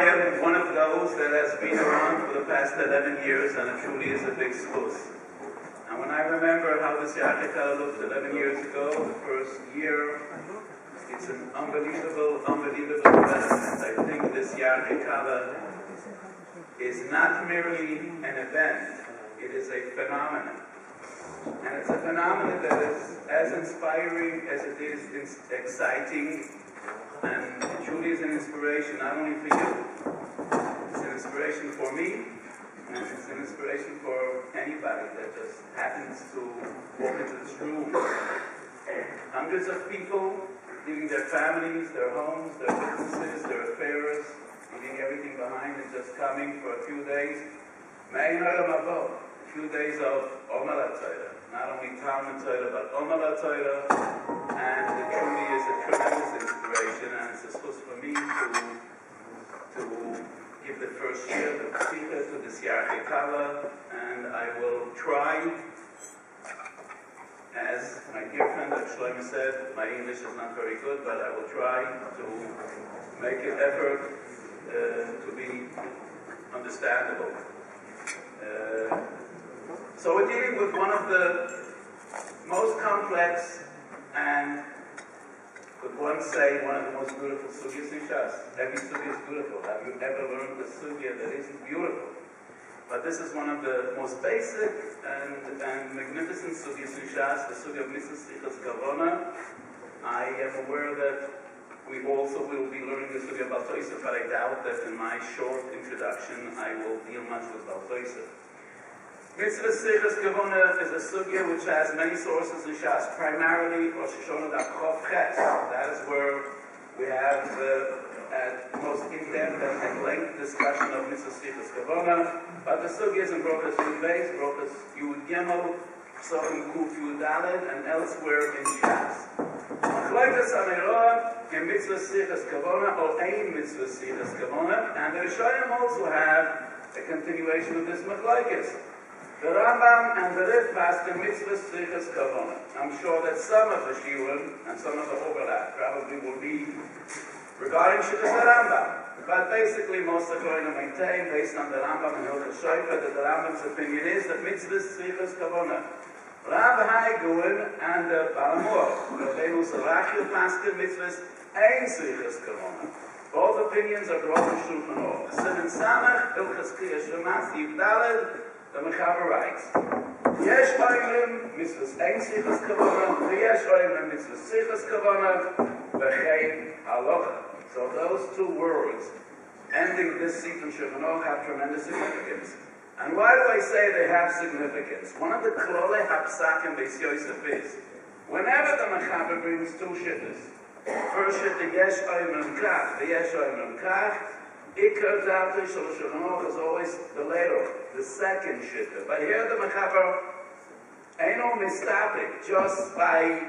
I am one of those that has been around for the past 11 years, and it truly is a big spus. And when I remember how this Yarchei looked 11 years ago, the first year, it's an unbelievable development. I think this Yarchei is not merely an event, it is a phenomenon. And it's a phenomenon that is as inspiring as it is exciting, and it truly is an inspiration not only for you, it's an inspiration for me, and it's an inspiration for anybody that just happens to walk into this room. Hundreds of people leaving their families, their homes, their businesses, their affairs, leaving everything behind and just coming for a few days. A few days of Omer HaTorah. Not only Talmud Torah, but Omer HaTorah, and it truly is a tremendous inspiration, and it's a source for me to give the first year, the P'ticha to this Yarchei Kala, and I will try, as my dear friend Shlomo said, my English is not very good, but I will try to make an effort to be understandable. So we're dealing with one of the most complex and, could one say, one of the most beautiful sugyas in Shas. Every sugya is beautiful. Have you ever learned a sugya that isn't beautiful? But this is one of the most basic and magnificent sugyas in Shas, the sugya of Mitzvahs Sichos Kavona. I am aware that we also will be learning the sugya of Baal Tosef, but I doubt that in my short introduction I will deal much with Baal Tosef. Mitzvah Sichos Kavona is a sugya which has many sources in Shas, primarily Rosh Hashanah Daf Chof Ches. That is where we have the most in-depth and length discussion of Mitzvah Sichos Kavona. But the sugya is in Brochus Yud Beis, Brochus Yud Gimel, Sofim Kuf Yud Daled, and elsewhere in Shas. Machlokes Amirah in Mitzvah Sichos Kavona, or Ein Mitzvah Sichos Kavona, and the Rishonim also have a continuation of this Machlokes. The Rambam and the Rif pass the Mitzvah Sichos Kavona. I'm sure that some of the shiurim and some of the overlap probably will be regarding Shittas Rambam. But basically, most of the maintain, based on the Rambam and Hilchos Shofar, that the Rambam's opinion is that Mitzvah Sichos Kavona. Rav Hai Guin and the Balamor, Rabbeinu Sarachil pass the Mitzvahs Ein Sichos Kavona. Both opinions are brought in Shulchan Aruch. Siman Samach, Hilchos Kriyas Shema, Siv Daled. The Mechaber writes, Yesh oimrim mitzvahs ein sichos kavona, v'yesh oimrim mitzvahs sichos kavona, v'chein halacha. So those two words, ending this Sifra Shulchan Aruch, have tremendous significance. And why do I say they have significance? One of the klolei hapsakim Beis Yosef is, whenever the Mechaber brings two shittas, first shitta yesh oimrim kach, v'yesh oimrim kach, Ikar Tavli Shulchan Aruch is always the later, the second shitta. But here the Mechaber ain't mistapik, just by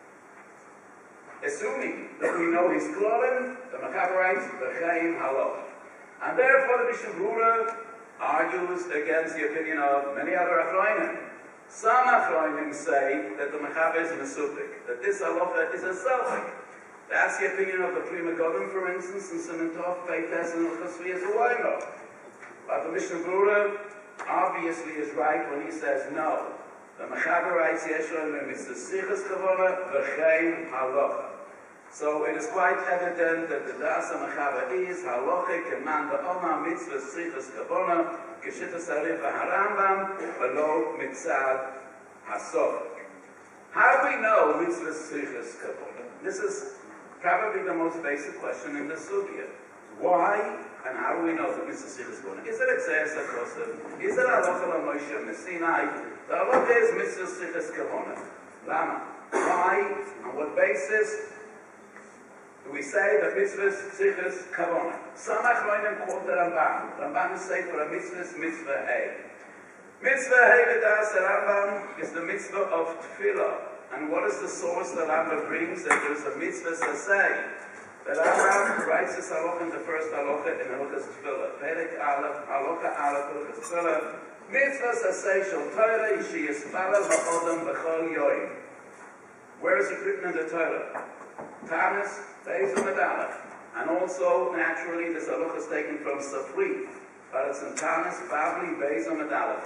assuming that we know his klolim, the Mechaber writes, V'chein halacha. And therefore the Mishnah Berurah argues against the opinion of many other Achronim. Some Achronim say that the Mechaber is a mesupik, that this halacha is a selfik. That's the opinion of the Pri Megadim, for instance, in Siman Tov, Peites, and Chasvi as a Waino. But the Mishnah Berurah obviously is right when he says no. The Mechaber writes, Yeshua Mitzvah Sichos Kavona, V'chein halacha. So it is quite evident that the Das Mechaber is halachic keman ba'oma Mitzvah Sichos Kavona, K'shittas Arif HaRambam, V'lo Mitzad HaSofik. How do we know Mitzvah Sichos Kavona? This is probably the most basic question in the sugya. Why and how do we know that Mitzvah Sichos Kavona? Is it a Tzeres HaKosev? Is it Halacha LaMoshe Messinai? The Halacha is Mitzvah Sichos Kavona. Lama? Why? On what basis do we say that Mitzvah Sichos Kavona? Some Achronim quote the Rambam. Rambam say for a Mitzvah is Mitzvah Hey. Mitzvah Hey V'das Rambam is the Mitzvah of Tefillah. And what is the source that Rambam brings? That there is a mitzvah to say. The Rambam writes this halacha in the first halacha in Hilchos Tefillah. Perek Aleph, halacha Aleph, Hilchos Tefillah. Mitzvah to say shel Torah she yispalel ha'odam b'chol yoyim. Where is it written in the Torah? Tanis, Beis Amud Aleph. And also, naturally, this halacha is taken from Safri. But it's in Tanis, Bavli, Beis, and Medalef.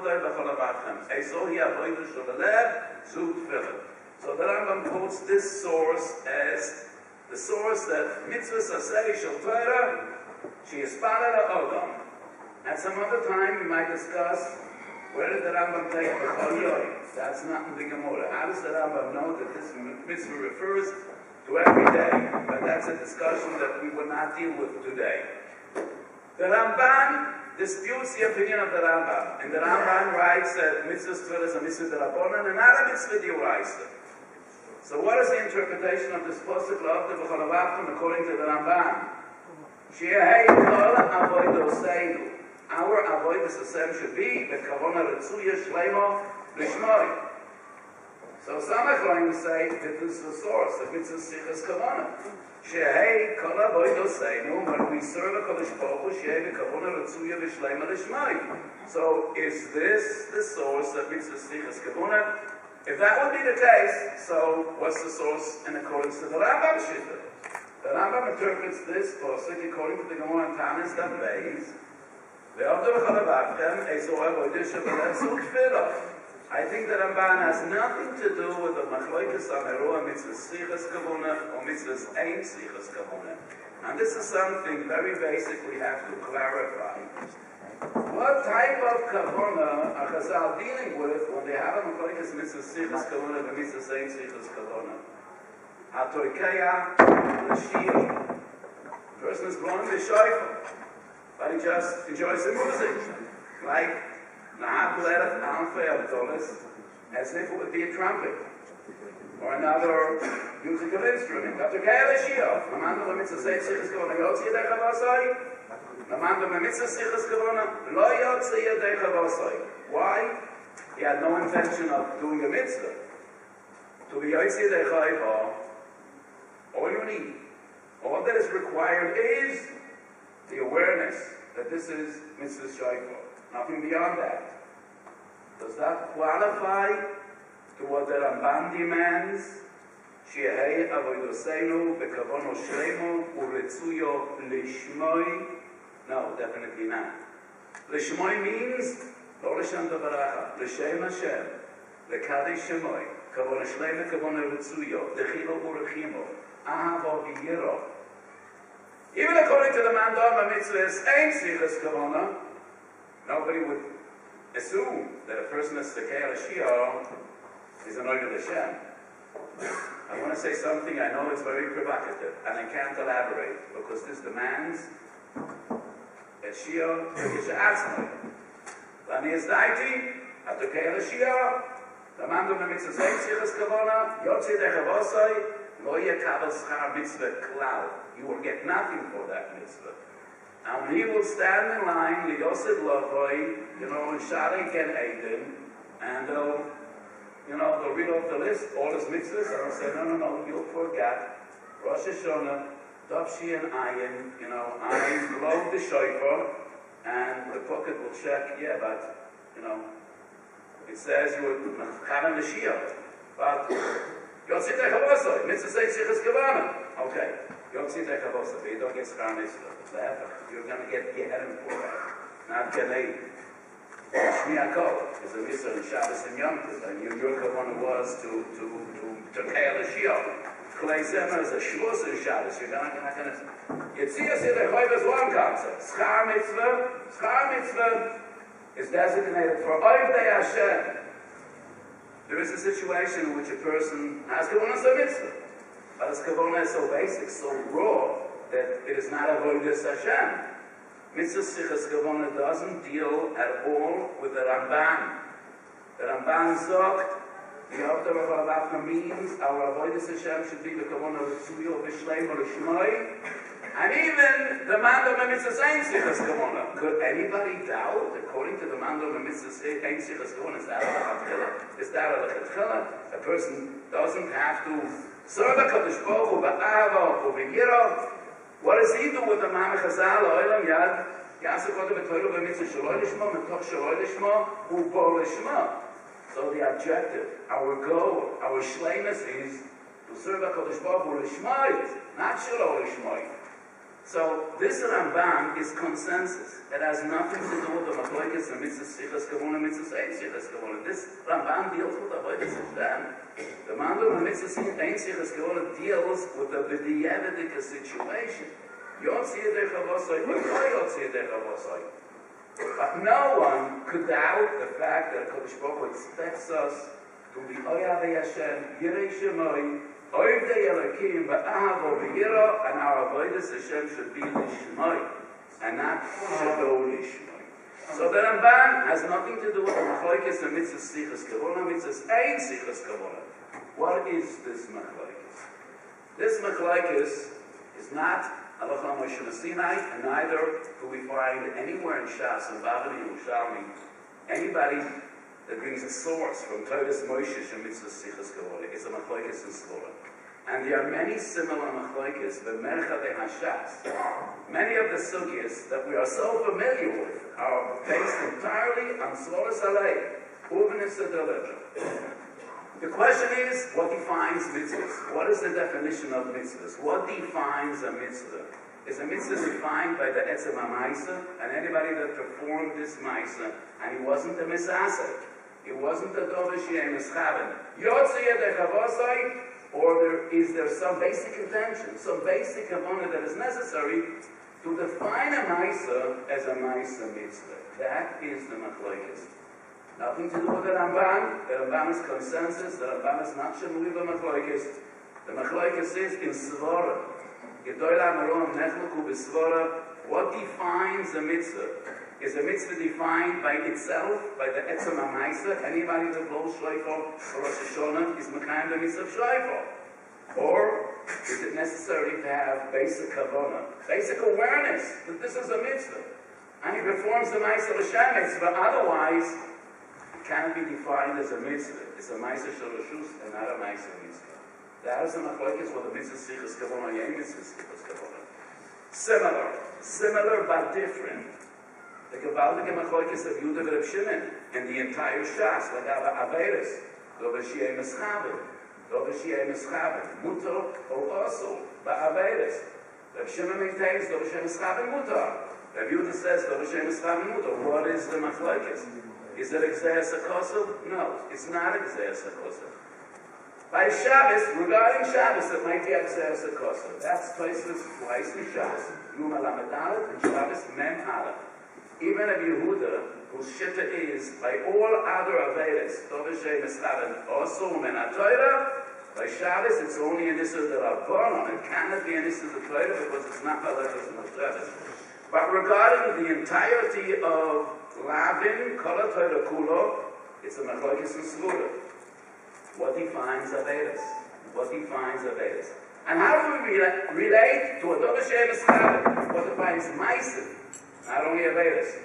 So the Rambam quotes this source as the source that mitzvahs aseri shel Torah, she is parallel Odom. At some other time, we might discuss where did the Rambam take B'chol Yom. That's not in the Gemara. How does the Rambam know that this mitzvah refers to every day? But that's a discussion that we will not deal with today. The Ramban disputes the opinion of the Rambam. And the Ramban writes that mitzvah tefillah is a mitzvah d'Rabbanan and not a mitzvah d'Oraisa. So what is the interpretation of this pasuk of the B'chol Avachim according to the Ramban? She'ehei kol avodoseinu. Our avodas Hashem should be the kavana retzuya shleimo lishmoi. So some are going to say that this is the source of mitzvah sichas kavana. Shehei kol avodoseinu, when we serve a Kodesh Baruch Hu, shehei the kavana retzuya lishleimo lishmoi. So is this the source of mitzvah sichas kavana? If that would be the case, so what's the source in accordance to the Rambam Shita? The Rambam interprets this pasuk according to the Gemara in Tanis Daf Beis. I think that Ramban has nothing to do with the Machloikas Ameroah mitzvah sichas kavuna or mitzvahs ein sichas kavuna. And this is something very basic we have to clarify. What type of kavuna are Chazal dealing with when they have a Machloikas mitzvah sichas kavuna and mitzvahs ein sichas kavuna? HaTorkeya, the Shia. The person is blowing the shofar, but he just enjoys the music. Like Nahab Bledef Alfei Abdolis, as if it would be a trumpet or another musical instrument. HaTorkeya, the Shia. Namando mitzvah sichas kavuna, yotzi yedei chavasai. Namando mitzvah sichas kavuna, lo yotzi yedei chavasai. Why? He had no intention of doing a mitzvah. To be yotzi yedei chavasai, all you need, all that is required is the awareness that this is mitzvah shofar. Nothing beyond that. Does that qualify to what the Ramban demands? She'ehei avodoseinu bekavono shlemo uretzuyo lishmoi. No, definitely not. Lishmoi means lo l'shem davaracha, l'shem Hashem, l'kadesh shemoi, kavono shlemo, kavono retzuyo, dechilo urechimo, ahavo v'yiro. Even according to the Mandam mitzvahs ein sichas kavana, nobody would assume that a person that's the Keil Shia is an Oived Hashem. I want to say something, I know it's very provocative, and I can't elaborate, because this demands a Shia Yisha'atzmai. Lani is daiti, at the Keil Shia, the Mandam mitzvahs ein sichas kavana, yotzi dechavosai, lo yekav schar mitzvah klal. You will get nothing for that mitzvah. And when he will stand in line, Liyosid Lavoi, in Shari Gen Eden, and they'll read off the list, all his mitzvahs, and they'll say, no, you'll forget Rosh Hashanah, Dafshi and Ayin, Ayin, blow the shofar, and the pocket will check, yeah, but, it says you would Chavan Mashiach, but Yotzit Echavosoi, mitzvah say Shichas Kavana. Okay. Yotzit Echavosoi, but you don't get Schar Mitzvah. You're going to get Geherim for that. Not Genei. Shmi Akol is a mitzvah in Shabbos and Yom Tov, and your Kavana was to Keil Shia. Klei Zemer is a Shavuos in Shabbos. You're not going to... Yetzias Yedechoi is one concept. Schar Mitzvah is designated for Oivdei Hashem. There is a situation in which a person has Kavanah Mitzvah, but his Kavanah is so basic, so raw, that it is not avodas Hashem. Mitzvah Sichas Kavanah doesn't deal at all with the Ramban. The Ramban sagt, the Avdar of Avachna means our avodas Hashem should be the Kavanah Ritzuyo V'Shleim or Shmoi, and even the Mandam Mitzvah Ein Sichas Kavanah. Could anybody doubt, according to the Mandam Mitzvah Ein Sichas Kavanah, is that a lechatchila? A person doesn't have to serve a Kadosh Baruch Hu ba'ava or b'yira. What does he do with the Ma'am Chazal Olam Yad? Yaseh Kodem B'Torah B'Mitzvah Shaloi Lishma Metoch Shaloi Lishma U'Bo Lishma. So the objective, our goal, our shleimus is to serve a Kadosh Baruch Hu Lishma, not Shaloi Lishma. So this Ramban is consensus. It has nothing to do with the Machlokes and Mitzvah Sichas Kavona, Mitzvah Ein Sichas Kavona. This Ramban deals with Avodas Hashem. The Mandal and Mitzvah Ein Sichas Kavona deals with the B'di'evedika situation. Yotzi Yedei Chavosai, or Yotzi Yedei Chavosai. But no one could doubt the fact that HaKadosh Baruch Hu expects us to be Oyavei Hashem, Yirei Shemoi, Oivdei Elokim, Ba'ahavo V'yira, and our Avodas Hashem should be Lishmoi, and not Shado Lishmoi. So the Ramban has nothing to do with the Machlokes and Mitzvah Sichas Kavona, Mitzvah Ein Sichas Kavona. What is this Machlokes? This Machlokes is not Halacha Moshe Sinai, and neither do we find anywhere in Shas and Bavli and Yerushalmi anybody that brings a source from Todas Moshe and Mitzvah Sichas Kavona. It's a Machlokes in Svora. And there are many similar Machlokes, B'mercha de Hashas. Many of the sugyas that we are so familiar with are based entirely on Svora Saleh, Uvenis Adolaj. The question is, what defines mitzvahs? What is the definition of mitzvahs? What defines a mitzvah? Is a mitzvah defined by the Etzem HaMaisa, and anybody that performed this Maisa, and he wasn't a Misasek, he wasn't a Dovish Yemischaven, Yotzi Yedei Chavosai, or is there some basic intention, some basic kavanah that is necessary to define a Maisa as a Maisa mitzvah? That is the Machlokes. Nothing to do with the Ramban. The Ramban is consensus. The Ramban is not Shemuli Machlokes. The Machlokes is in Svora. Gedola Marom Nechluku B'Svora. What defines a mitzvah? Is a mitzvah defined by itself, by the Etzem HaMaisa? Anybody that blows shofar for Rosh Hashanah is Mekayim the mitzvah of shofar. Or is it necessary to have basic kavanah, basic awareness that this is a mitzvah? And he performs the Maisa L'Shem mitzvah. Otherwise, can be defined as a mitzvah. It's a Maisa Shalashus and not a Maisa mitzvah. That is a Machlokes with a mitzvah Sichas Kavona, a mitzvah Sichas Kavona. Similar but different. The Gavaldik Machlokes of Yehuda Reb Shimon and the entire Shas, like Averis, Dovashiyeh Meschabin, Mutar or Osul, Ba'averis. Reb Shimon maintains Dovashiyeh Meschabin Mutar. Reb Yehuda says Dovashiyeh Meschabin Mutar. What is the Machlokes? Is it Exeas HaKosov? No, it's not Exeas HaKosov. By Shabbos, regarding Shabbos, it might be Exeas HaKosov. That's places twice in Shabbos. Yom HaLamed Aleph and Shabbos Mem Aleph. Even if Yehuda, whose shitta is, by all other Averis, Tovashei Meschaven, also Men HaTorah, by Shabbos, it's only an Issa de Rabbanon. It cannot be an Issa de Torah because it's not Halachas Mosheves. But regarding the entirety of Lavin, Kol HaTorah Kulo, it's a Machlokes in Svura. What defines Averis? What defines Averis? And how do we relate to a Dovasheh Meschaven? What defines Maisid? Not only Averis.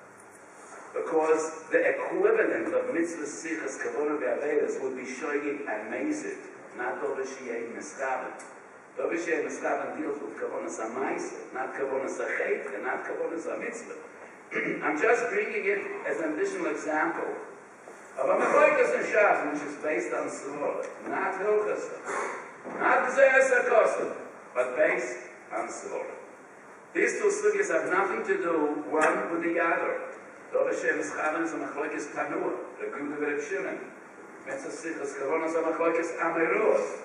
Because the equivalent of Mitzvah Sichas Kavona Ve'Averis would be Shoyim and Maisid, not Dovasheh Meschaven. Dovasheh Meschaven deals with Kavonas HaMaisid, not Kavonas HaChet, and not Kavonas HaMitzvah. I'm just bringing it as an additional example of a Machlokes in Shas, which is based on Svora, not Hilchas, not Exeas HaKosov, but based on Svora. These two sugyas have nothing to do one with the other. Dovasheh Meschaven is a Machlokes Tanua, Reb Yehuda Reb Shimon. Mitzvah Sichas Kavona is a Machlokes Ameruos.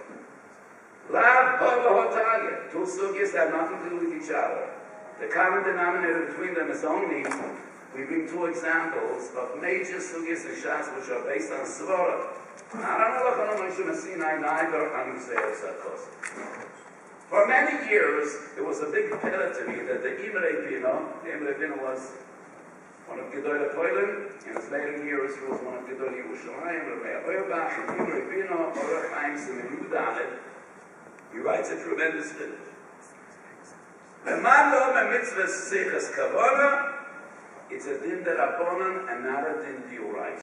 Lav Hova Hotagya. Two sugyas have nothing to do with each other. The common denominator between them is only, we bring two examples of major sugyas and shas which are based on Svora. Not on Halacha Moshe Sinai, neither on Exeas HaKosov. For many years, it was a big pillar to me that the Imrei Bino was one of Gedolei Poilin. In his later years, he was one of Gedolei Yerushalayim, Rabbi Auerbach, and Imrei Bino, Orach Chaim Simen Yudalet. He writes a tremendous book. The man lo me mitzvah sichas kavona, it's a din de rabbanon and not a din de uraisa.